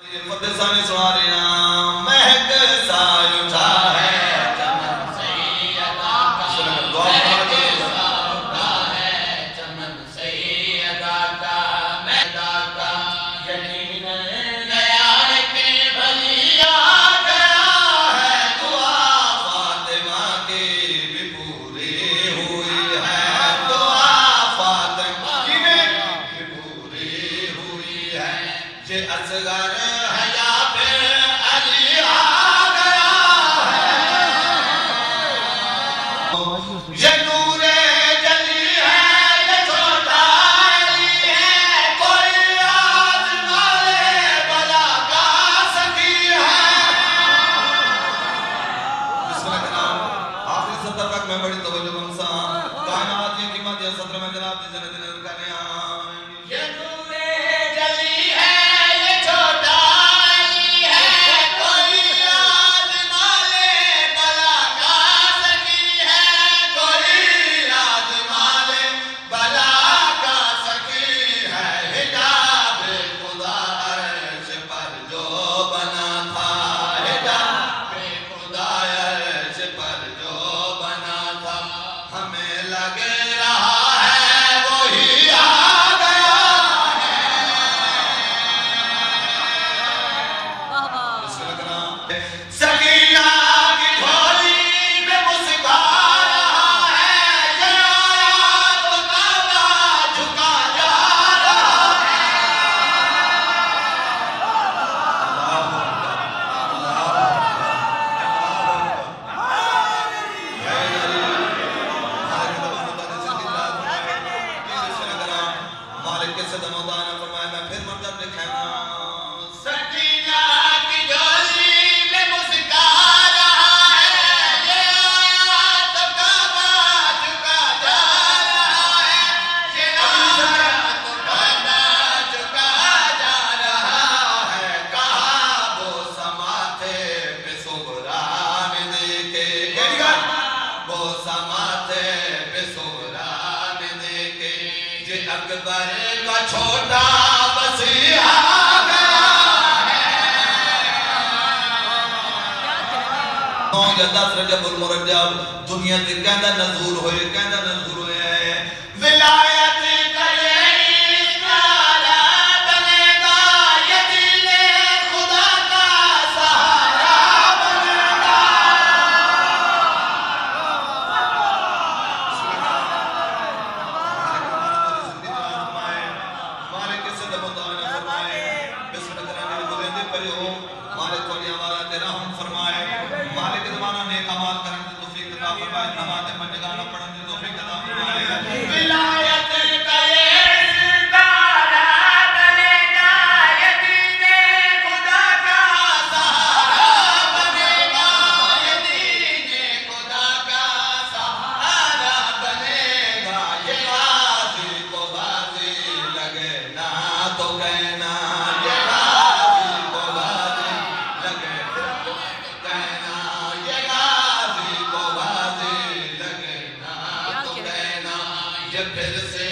فتح ثانی سنا رہے ہیں مہک سائے اٹھا ہے چمن سیدہ کا مہک سائے اٹھا ہے چمن سیدہ کا مہدہ کا یقین گیا ہے کہ بھلی آ گیا ہے دعا فاطمہ کی بھی پوری ہوئی ہے دعا فاطمہ کی بھی پوری ہوئی ہے یہ اصغر میں بڑی توجہ بنسا کائنات یہ قیمت یا صدر میں جناب دی جنت نظر کرنے آئیں یہ نور جلی ہے یہ چھوٹا علی ہے کوئی آزمال بلا کا سکی ہے کوئی آزمال بلا کا سکی ہے حجاب خدا عرش پر جو بنا تھا حجاب خدا عرش پر جو ہمیں لگ رہا ہے وہی آ گیا ہے سکینہ کی جھولی میں مسکا رہا ہے یہ آیا تو کعبہ جھکا جا رہا مالک کے صدم و دانا فرمایا میں پھر مطلب لکھنا سکینہ کی جھولی میں مسکا رہا ہے یہ آیا تو کعبہ جھکا جا رہا ہے یہ آیا تو کعبہ جھکا جا رہا ہے کہا وہ سماتے پہ سغران دیکھے وہ سماتے پہ سغران دیکھے یہ اکبر کا چھوٹا وسیع آ گیا ہے 10 رجب المرجب دنیا تے کہندہ نزول ہوئے ہے ولایت کا یہ اشارہ بنے گا یہ دل خدا کا سہارا بنے گا مالک کے صدم و دانا فرمائے بسم اللہ کرنے گزیندے پڑھو مالک کو نیامارا تیرا ہم فرمائے مالک زمانہ نیک عمال کرنے دے توفیق عطا فرمائے نماز پنجگانہ پڑھنے دے توفیق عطا فرمائے ولایت کا یہ ستارہ بنے گا یہ دین خدا کا سہارا بنے گا یہ دین خدا کا سہارا بنے گا یہ غازی کو غازی لگے نہ تو کہنا یہ غازی کو غازی لگے نہ تو کہنا یہ غازی کو غازی لگے نہ تو کہنا یہ پھر سے